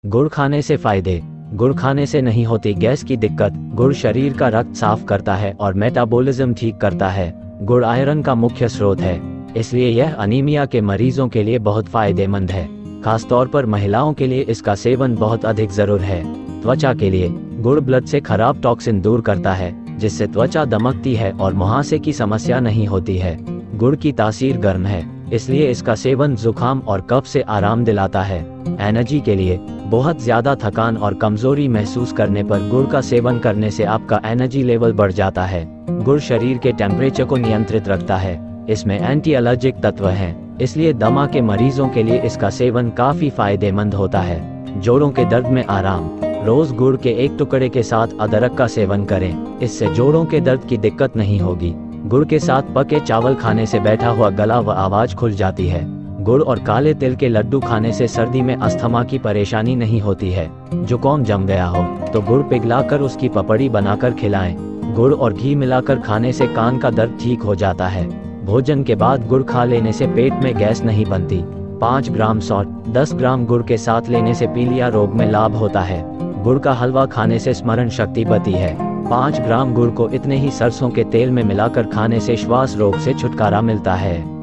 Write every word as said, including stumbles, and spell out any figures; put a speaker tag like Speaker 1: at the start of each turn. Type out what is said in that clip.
Speaker 1: गुड़ खाने से फायदे। गुड़ खाने से नहीं होती गैस की दिक्कत। गुड़ शरीर का रक्त साफ करता है और मेटाबॉलिज्म ठीक करता है। गुड़ आयरन का मुख्य स्रोत है, इसलिए यह अनीमिया के मरीजों के लिए बहुत फायदेमंद है। खासतौर पर महिलाओं के लिए इसका सेवन बहुत अधिक जरूर है। त्वचा के लिए गुड़ ब्लड से खराब टॉक्सिन दूर करता है, जिससे त्वचा दमकती है और मुहासे की समस्या नहीं होती है। गुड़ की तासीर गर्म है, इसलिए इसका सेवन जुकाम और कफ से आराम दिलाता है। एनर्जी के लिए बहुत ज्यादा थकान और कमजोरी महसूस करने पर गुड़ का सेवन करने से आपका एनर्जी लेवल बढ़ जाता है। गुड़ शरीर के टेम्परेचर को नियंत्रित रखता है। इसमें एंटी एलर्जिक तत्व हैं, इसलिए दमा के मरीजों के लिए इसका सेवन काफी फायदेमंद होता है। जोड़ों के दर्द में आराम। रोज गुड़ के एक टुकड़े के साथ अदरक का सेवन करें, इससे जोड़ों के दर्द की दिक्कत नहीं होगी। गुड़ के साथ पके चावल खाने से बैठा हुआ गला व आवाज खुल जाती है। गुड़ और काले तिल के लड्डू खाने से सर्दी में अस्थमा की परेशानी नहीं होती है। जुकाम जम गया हो तो गुड़ पिघलाकर उसकी पपड़ी बनाकर खिलाएं। गुड़ और घी मिलाकर खाने से कान का दर्द ठीक हो जाता है। भोजन के बाद गुड़ खा लेने से पेट में गैस नहीं बनती। पाँच ग्राम सॉल्ट दस ग्राम गुड़ के साथ लेने से पीलिया रोग में लाभ होता है। गुड़ का हलवा खाने से स्मरण शक्ति बढ़ती है। पाँच ग्राम गुड़ को इतने ही सरसों के तेल में मिलाकर खाने से श्वास रोग से छुटकारा मिलता है।